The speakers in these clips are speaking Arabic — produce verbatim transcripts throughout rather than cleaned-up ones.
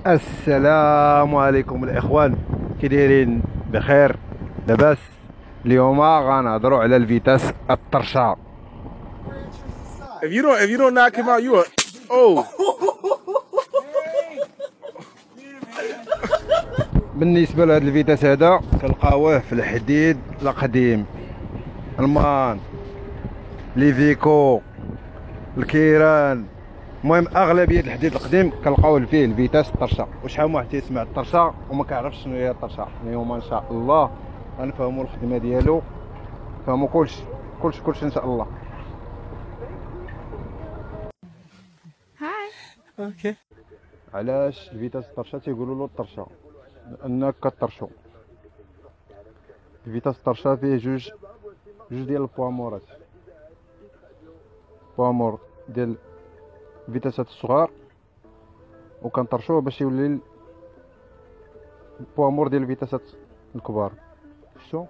السلام عليكم الاخوان، كي دايرين؟ بخير؟ لاباس؟ اليوم غنهضروا على الفيتاس الطرشه. If you don't, if you don't knock him out, you are. Oh, بالنسبه لهذا الفيتاس هذا كنلقاوه في الحديد القديم، المان، لي فيكو، الكيران. المهم اغلبيه الحديد القديم كنلقاوه فيه الفيتاس الطرشه. وشحال من واحد تيسمع الطرشه وما كيعرفش شنو هي الطرشه. اليوم ان شاء الله غنفهموا الخدمه ديالو، فهموا كلشي كلشي كلشي ان شاء الله. Hi. okay. علاش الفيتاس الطرشه تيقولوا له الطرشه؟ لانك كطرشو. الفيتاس الطرشه فيه جوج جوج ديال البوامورات، بوامور ديال الفيتاسات الصغار وكنطرشوه باش يولي البوامور ديال الفيتاسات الكبار. شتو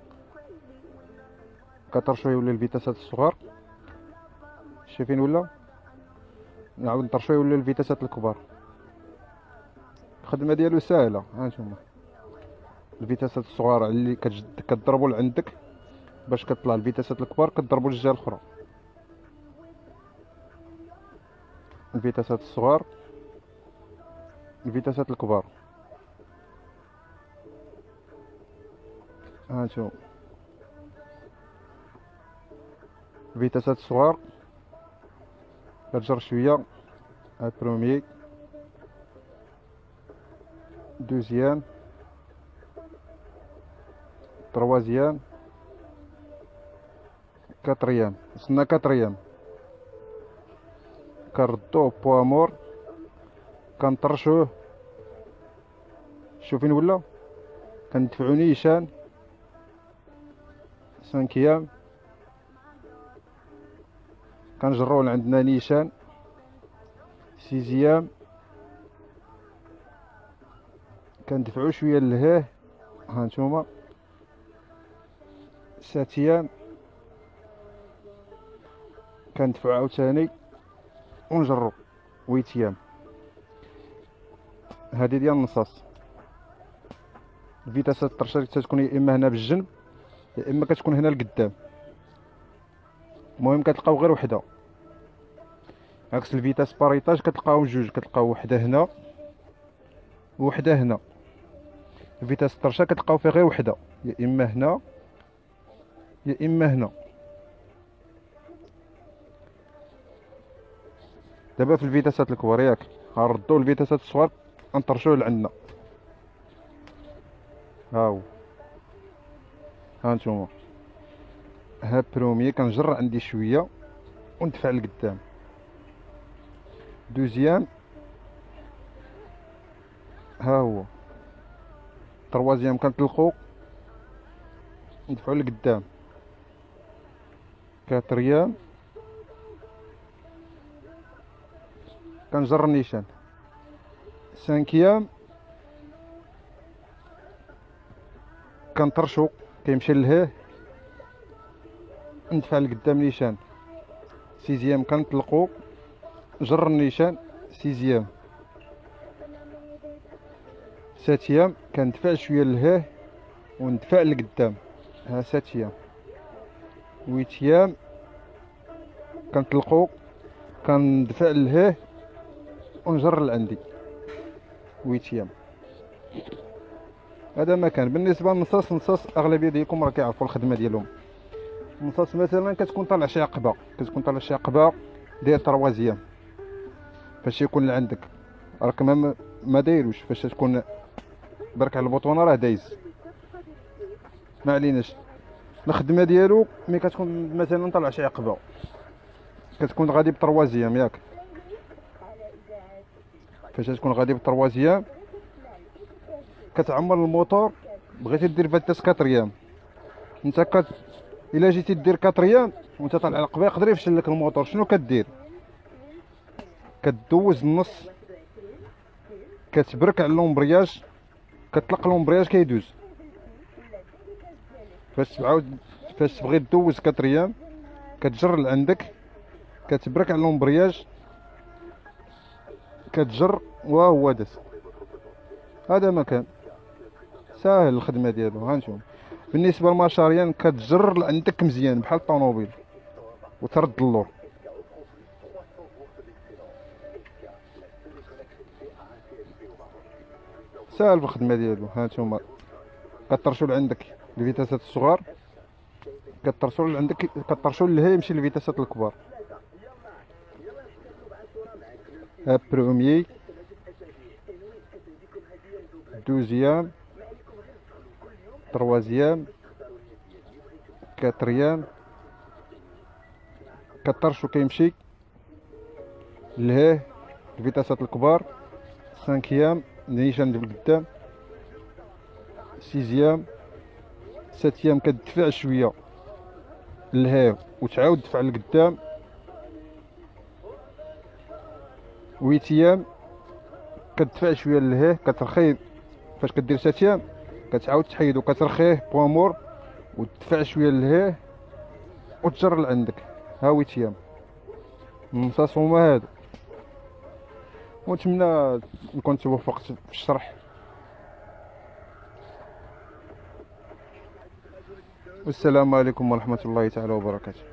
كطرشوه يولي الفيتاسات الصغار، شايفين ولا؟ نعاود نطرشوه يولي الفيتاسات الكبار. الخدمه ديالو ساهله، ها نتوما الفيتاسات الصغار اللي كتجد كتضربوا لعندك باش كطلع الفيتاسات الكبار كتضربوا للجهه الاخرى. الفيتاسات الصغار، الفيتاسات الكبار، ها نتوما الفيتاسات الصغار كتجر شويه. ها بروميي، دوزيام، تروازيام، كاتريام. وصلنا كاتريام كنردوه بوامور كنطرشوه. شوفين ولا؟ كندفعو نيشان سانكيام، كنجروه لعندنا نيشان سيزيام، كندفعو شويه للهيه، ها نتوما ساتيام، كندفعو عاوتاني ونجرو ويتيام. هادي ديال النصاص. الفيتاسات الطرشه تتكون يا اما هنا بالجنب يا اما كتكون هنا لقدام. المهم كتلقاو غير وحده، عكس الفيتاس باريطاج كتلقاو جوج، كتلقاو وحده هنا وحده هنا. الفيتاس الطرشه كتلقاو فيه غير وحده، يا اما هنا يا اما هنا. دابا في الفيتاسات الكبار ياك غنردو الفيتاسات الصغار غنطرشوه لعندنا. هاو ها نتوما، ها بروميي كنجر عندي شويه وندفع لقدام. دوزيام ها هو. تروازيام كنطلقو ندفعو لقدام. كاتريام كنجر النيشان. سانكيام كنطرشو كيمشي للهيه ندفع لقدام نيشان. سيزيام كنطلقو جر النيشان سيزيام. ساتيام كندفع شويه للهيه وندفع لقدام، ها ساتيام. ويتيام كنطلقو كندفع للهيه ونجر لعندي ويتيام. هذا ما كان بالنسبه للنصاص. النصاص اغلبيه ديالكم راه كيعرفوا الخدمه ديالهم. النصاص مثلا كتكون طالع شي عقبه، كتكون طالع شي عقبه ديال تروازيام فاش يكون عندك راك ما ما دايروش، فاش تكون برك على البطونه راه دايز. ما عليناش الخدمه ديالو. ملي كتكون مثلا طالع شي عقبه كتكون غادي بتروازيام ياك، فاش تكون غادي بتروازيام كتعمر الموتور. بغيتي دير فيتاس كاتريام، انت كت الا جيتي دير كاتريام وانت طالع على القبه يقدر يفشل لك الموتور. شنو كدير؟ كدوز النص، كتبرك على لومبرياج، كتطلق لومبرياج كيدوز. فاش تعاود فاش تبغي دوز كاتريام كتجر لعندك، كتبرك على لومبرياج، كتجر وها هو داز. هذا مكان ساهل الخدمه ديالو. غنشوف بالنسبه للمشاريان كتجر عندك مزيان بحال الطوموبيل وترد اللور. ساهل في الخدمه ديالو. ها نتوما كطرشوا لعندك الفيتاسات الصغار، كطرشوا لعندك كطرشوا لهي يمشي للفيتاسات الكبار. ها بروميي دوزيام تروازيام كاتريام، كطرشوا كيمشي لهيه الفيتاسات الكبار. سانكيام نيشان لقدام، سيزيام ساتيام كتدفع شويه لهيه وتعاود تدفع لقدام. ويتيام كتدفع شويه لهيه كترخي. فاش كدير ساتيام كتعاود تحيدو كترخيه بوامور وتدفع شويه لهيه وتجر لعندك. ها ويتيام المصاص هما هادو. ونتمنى نكون توفقت في الشرح. والسلام عليكم ورحمة الله تعالى وبركاته.